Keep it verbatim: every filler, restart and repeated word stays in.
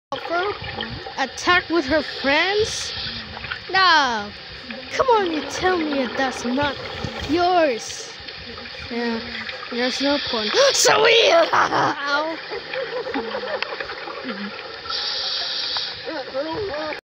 Puffy Attack with her friends? No. Come on, you tell me that that's not yours. Yeah, there's no point. Sovilaaaaah!